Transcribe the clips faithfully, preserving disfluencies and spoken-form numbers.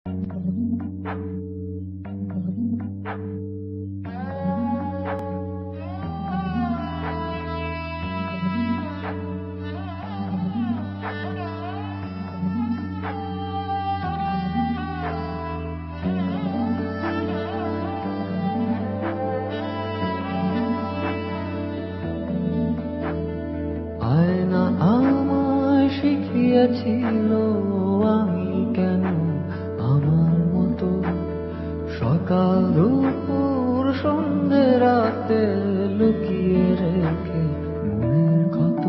আয়না আমায় শিখিয়েছিল আমি কেন আমার মতো সকাল দুপুর সন্ধে রাতে লুকিয়ে রেখে মনের ক্ষত।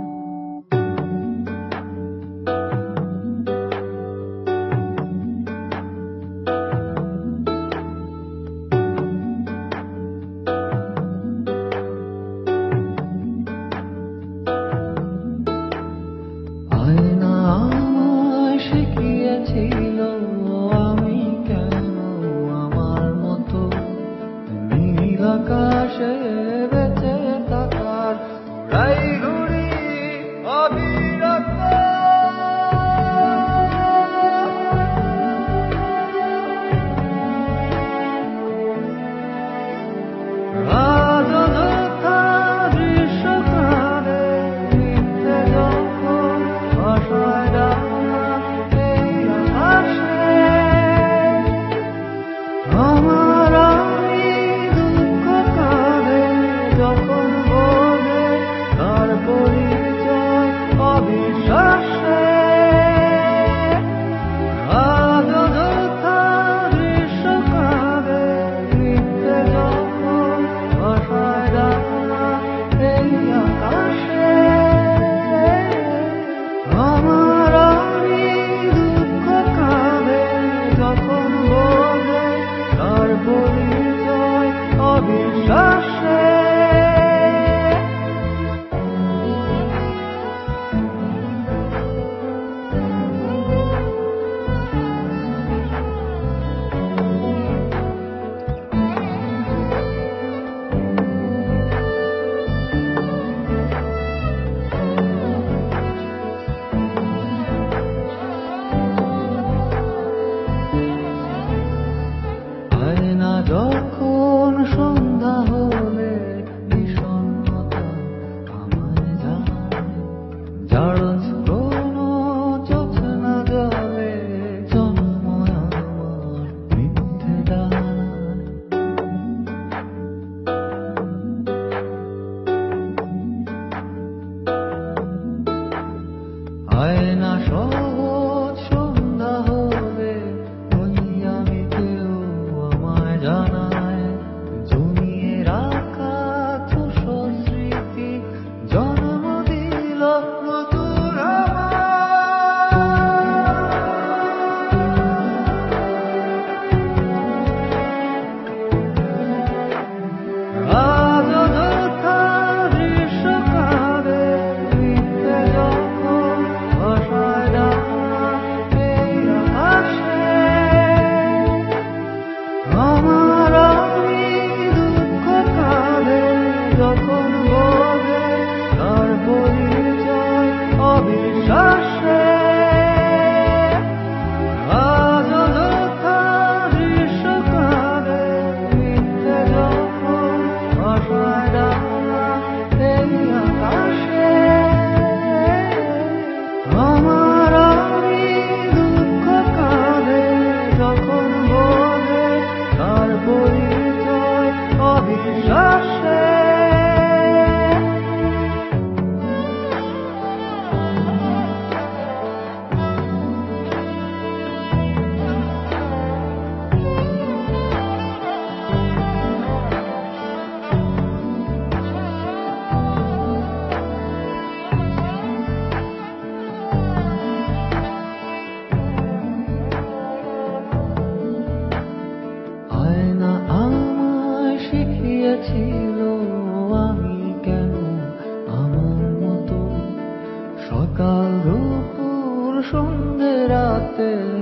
আয়না আমায় শিখিয়েছিল আমি কেন আমার মতো নীল আকাশে বেঁচে থাকার রাই ঘুরি অবিরত। আয়না যখন সন্ধ্যা হলে বিষণ্ণতা আমায় জানায়, জারজ কোনো জোছনা জলে জন্ময় আমার মিথ্যে ডানায়। আয়না সহজ সন্ধ্যা হলে জানায় জমিয়ে রাখা ধূসর স্মৃতি জন্ম দিল নতুন আজ অযথা গ্রীষ্মকালে মিথ্যে যখন ভাষায় ডানা এই আকাশে আমার যখন বোঝে তার পরিচয় অবিশ্বাসে। আজ অযথা গ্রীষ্মকালে মিথ্যে যখন ভাষায় ডানা এই আকাশে আমার দুঃখ কালে যখন বোঝে তার পরিচয় অবিশ্বাসে। আয়না আমায় শিখিয়েছিল আমি কেন আমার মতো সকাল দুপুর সন্ধে রাতে